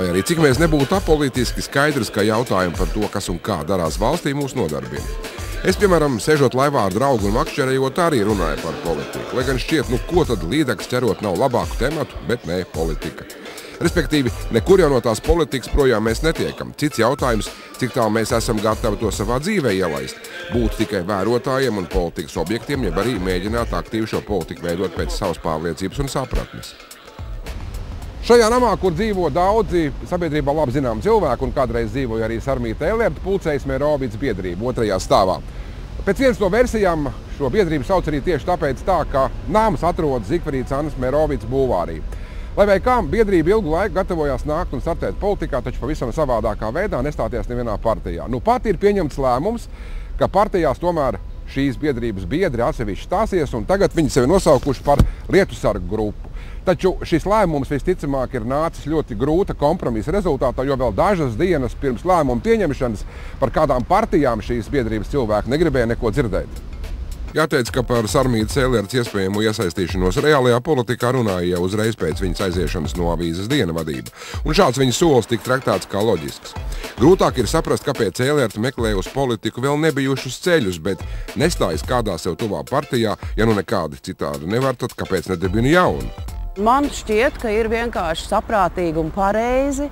Lai arī cik mēs nebūtu apolitiski, skaidrs, ka jautājumi par to, kas un kā darās valstī, mūs nodarbina. Es, piemēram, sežot laivā ar draugu un makšķerējot, arī runāju par politiku. Lai gan šķiet, ko tad līdeks ķerot nav labāku tematu, bet ne politika. Respektīvi, nekur jau no tās politikas projām mēs netiekam. Cits jautājums, cik tālu mēs esam gatavi to savā dzīvē ielaist. Būt tikai vērotājiem un politikas objektiem, jeb arī mēģināt aktīvi šo politiku veidot pēc savas pārliecības un sapratnes. Šajā namā, kur dzīvo daudzi sabiedrībā labi zinām cilvēki, un kādreiz dzīvoja arī Sarmīta Ellerta, pulcējas Mērovides biedrība 2. stāvā. Pēc vienas no versijām šo biedrību sauc arī tieši tāpēc tā, ka nams atrodas Zigfrīds Annas Mērovides bulvārī. Lai vai kā, biedrība ilgu laiku gatavojās nākt un startēt politikā, taču pavisam savādākā veidā nestāties nevienā partijā. Nu pat ir pieņemts lēmums, ka partijās tomēr šīs biedrības biedri atsevišķi stāsies, un tagad viņi sevi nosaukuši par Lietusargu grupu. Taču šis lēmums visticamāk ir nācis ļoti grūta kompromisa rezultātā, jo vēl dažas dienas pirms lēmuma pieņemšanas par kādām partijām šīs biedrības cilvēki negribēja neko dzirdēt. Jāteic, ka par Sarmītas Ellertas iespējamo iesaistīšanos reālajā politikā runāja jau uzreiz pēc viņas aiziešanas no avīzes Diena vadība, un šāds viņas solis tika traktēts kā loģisks. Grūtāk ir saprast, kāpēc Ellerta meklē uz politiku vēl nebijušus ceļus, bet nestājas kādā sev tuvā partijā, ja nu nekādi citādi nevar, tad kāpēc nedibina jaunu? Man šķiet, ka ir vienkārši saprātīgi un pareizi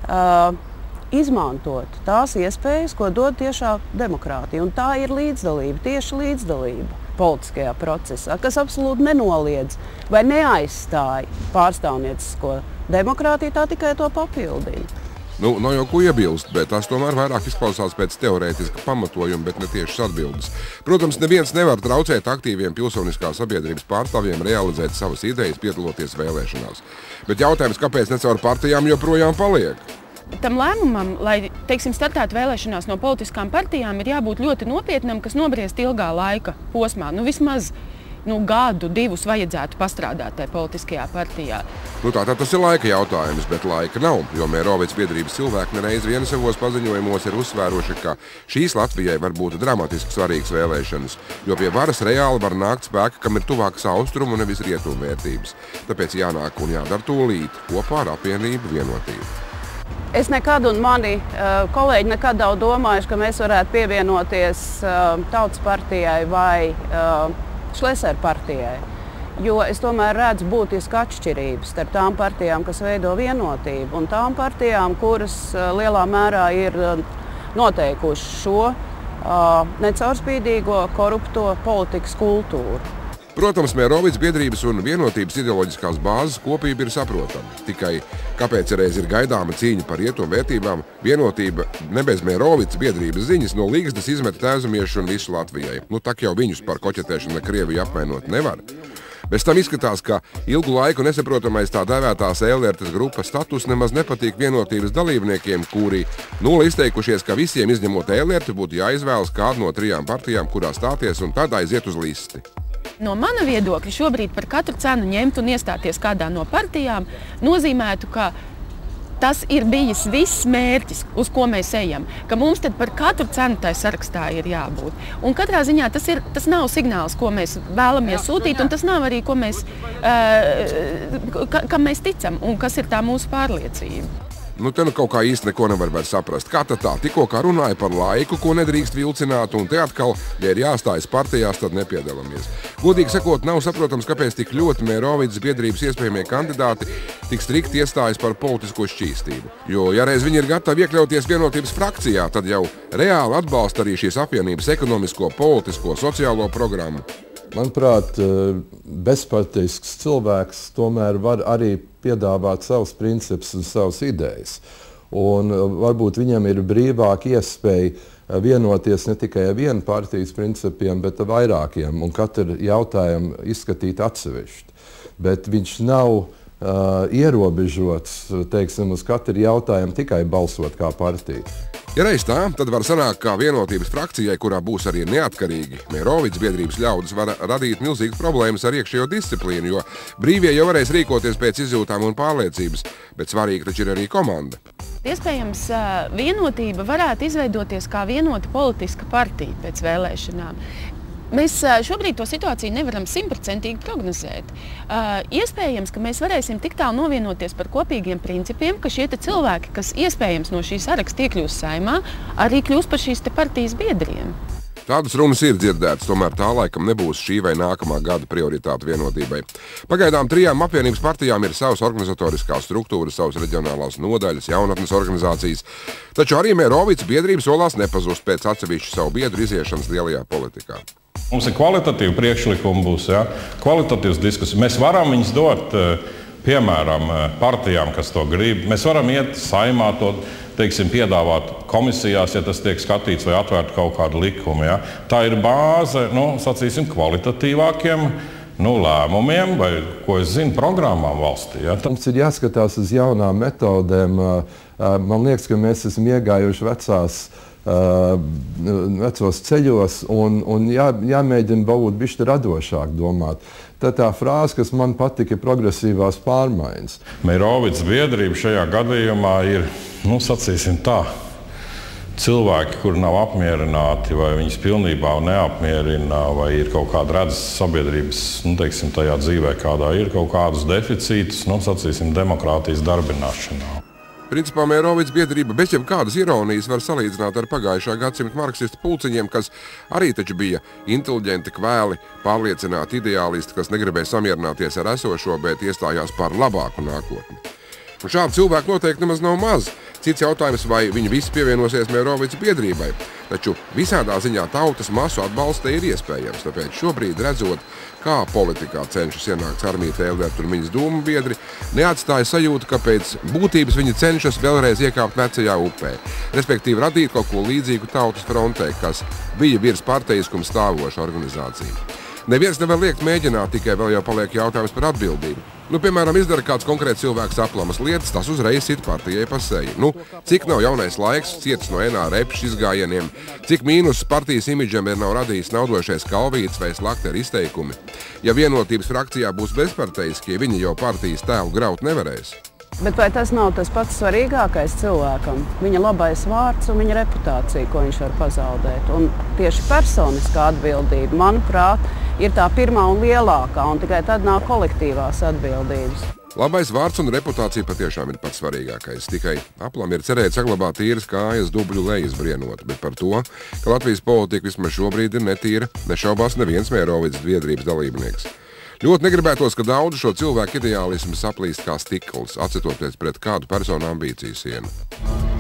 izmantot tās iespējas, ko dod tiešā demokrātija. Un tā ir līdzdalība, tieši līdzdalība politiskajā procesā, kas absolūti nenoliedz vai neaizstāja pārstāvniecisko demokrātiju, tā tikai to papildina. Nu, nav jau ko iebilst, bet tas tomēr vairāk izklausās pēc teorētiska pamatojuma, bet ne tiešas atbildes. Protams, neviens nevar traucēt aktīviem pilsoniskās sabiedrības pārstāvjiem realizēt savas idejas, piedaloties vēlēšanās. Bet jautājums, kāpēc ne caur partijām joprojām paliek? Tam lēmumam, lai, teiksim, startētu vēlēšanās no politiskām partijām, ir jābūt ļoti nopietnam, kas nobriest ilgā laika posmā. Nu, vismaz gadu, divus vajadzētu pastrādāt tajā politiskajā partijā. Tātad tas ir laika jautājums, bet laika nav, jo Mērovides biedrības cilvēki nereiz vien savos paziņojumos ir uzsvēruši, ka šīs Latvijai var būt dramatiski svarīgas vēlēšanas, jo pie varas reāli var nākt spēki, kam ir tuvākas austrumu un nevis rietumu vērtības. Tāpēc jānāk un jādara tūlīt kopā ar apvienību vienotību. Es nekad un mani kolēģi nekad nav domājuši, ka mēs varētu pievienoties Tautas partijai vai Šlesera partijai, jo es tomēr redzu būtisku atšķirības starp tām partijām, kas veido vienotību, un tām partijām, kuras lielā mērā ir noteikuši šo necaurspīdīgo, korupto politikas kultūru. Protams, Mērovides biedrības un vienotības ideoloģiskās bāzes kopība ir saprotama. Tikai kāpēc reiz ir gaidāma cīņa par rietumu vērtībām, vienotība ne bez Mērovides biedrības ziņas no līgstas izmet tēzumiešu un visu Latvijai. Tak jau viņus par koķetēšanu ar Krieviju apvainot nevar. Bez tam izskatās, ka ilgu laiku nesaprotamais tā dēvētās Ellertas grupas status nemaz nepatīk vienotības dalībniekiem, kuri izteikušies, ka visiem izņemot Ellertu būtu jāizvēlas kādu no 3 partijām, kurā stāties, un tad aiziet uz listi. No mana viedokļa šobrīd par katru cenu ņemt un iestāties kādā no partijām nozīmētu, ka tas ir bijis viss mērķis, uz ko mēs ejam, ka mums tad par katru cenu tai sarakstā ir jābūt. Un katrā ziņā tas nav signāls, ko mēs vēlamies sūtīt, un tas nav arī, kam mēs ticam un kas ir tā mūsu pārliecība. Te kaut kā īsti neko nevar vairs saprast. Kā tad tā? Tikko kā runāja par laiku, ko nedrīkst vilcināt, un te atkal, ja ir jāstājas partijās, tad nepiedalāmies. Godīgi sakot, nav saprotams, kāpēc tik ļoti Mērovides biedrības iespējamie kandidāti tik strikti iestājas par politisko šķīstību. Jo, ja reiz viņi ir gatavi iekļauties vienotības frakcijā, tad jau reāli atbalsta arī šīs apvienības ekonomisko, politisko, sociālo programmu. Manuprāt, bezpartisks cilvēks tomēr var arī piedāvāt savus principus un savas idejas. Un varbūt viņam ir brīvāk iespēja vienoties ne tikai ar vienu partijas principiem, bet ar vairākiem, un katru jautājumu izskatīt atsevišķi. Bet viņš nav ierobežots, teiksim, uz katru jautājumu tikai balsot kā partija. Ja reiz tā, tad var sanākt, ka vienotības frakcijai, kurā būs arī neatkarīgi Mērovides biedrības ļaudis, var radīt milzīgas problēmas ar iekšējo disciplīnu, jo brīvie jau varēs rīkoties pēc izjūtām un pārliecības, bet svarīgi taču ir arī komanda. Iespējams, vienotība varētu izveidoties kā vienota politiska partija pēc vēlēšanām. Mēs šobrīd to situāciju nevaram 100% prognozēt. Iespējams, ka mēs varēsim tik tālu novienoties par kopīgiem principiem, ka šie cilvēki, kas iespējams no šī saraksta iekļūs Saeimā, arī kļūs par šīs partijas biedriem. Tādas runas ir dzirdētas, tomēr tā laikam nebūs šī vai nākamā gada prioritāte vienotībai. Pagaidām 3 apvienības partijām ir savas organizatoriskās struktūras, savas reģionālās nodaļas, jaunatnes organizācijas, taču arī Mērovica biedrība solās nepazust pēc atsevišķu savu biedru iziešanas lielajā politikā. Mums ir kvalitatīvi priekšlikumi būs, ja? Kvalitatīvas diskusijas. Mēs varam viņus dot, piemēram, partijām, kas to grib. Mēs varam iet Saeimā to, teiksim, piedāvāt komisijās, ja tas tiek skatīts vai atvērt kaut kādu likumu. Ja? Tā ir bāze, sacīsim, kvalitatīvākiem lēmumiem vai, ko es zinu, programmām valstī. Ja? Mums ir jāskatās uz jaunām metodēm. Man liekas, ka mēs esam iegājuši vecos ceļos un jāmēģina būt bišķi radošāk domāt. Tā frāze, kas man patika, ir progresīvās pārmaiņas. Mērovica biedrība šajā gadījumā ir, sacīsim tā, cilvēki, kuri nav apmierināti vai viņus pilnībā neapmierina vai ir kaut kāda redzes sabiedrības, teiksim, tajā dzīvē, kādā ir kaut kādus deficītus, sacīsim, demokrātijas darbināšanā. Principā Mērovica biedrība bez jebkādas ironijas var salīdzināt ar pagājušā gadsimta marksistu pulciņiem, kas arī taču bija inteliģenti, kvēli, pārliecināti ideālisti, kas negribēja samierināties ar esošo, bet iestājās par labāku nākotni. Un šādu cilvēku noteikti nemaz nav maz. Cits jautājums, vai viņi visi pievienosies Mērovica biedrībai. Taču visādā ziņā tautas masu atbalsta ir iespējams, tāpēc šobrīd redzot, kā politikā cenšas ienākt Sarmīta Elderta un viņas dūmu biedri, neatstāja sajūta, ka pēc būtības viņi cenšas vēlreiz iekāpt vecajā upē, respektīvi radīt kaut ko līdzīgu tautas frontē, kas bija virs parteiskuma stāvoša organizācija. Neviens nevar liekt mēģināt, tikai vēl jau paliek jautājums par atbildību. Piemēram, izdara kāds konkrēts cilvēks aplamas lietas, tas uzreiz sit partijai pa seju. Cik nav jaunais laiks, cietis no NR repšu izgājieniem, cik mīnus partijas imidžam ir nav radījis naudošais Kalvīts vai Slaktera izteikumi. Ja vienotības frakcijā būs bezparteiski, viņi jau partijas tēlu graut nevarēs. Bet vai tas nav tas pats svarīgākais cilvēkam? Viņa labais vārds un viņa reputācija, ko viņš var pazaudēt. Un tieši personiskā atbildība, manuprāt, ir tā pirmā un lielākā, un tikai tad nāk kolektīvās atbildības. Labais vārds un reputācija patiešām ir pats svarīgākais. Tikai aplam ir cerēt saglabāt tīras kājas dubļu lejas brienot, bet par to, ka Latvijas politika vismaz šobrīd ir netīra, nešaubās neviens Mērovica biedrības dalībnieks. Ļoti negribētos, ka daudzu šo cilvēku ideālismu saplīst kā stikls, atcetoties pret kādu personu ambīciju sienu.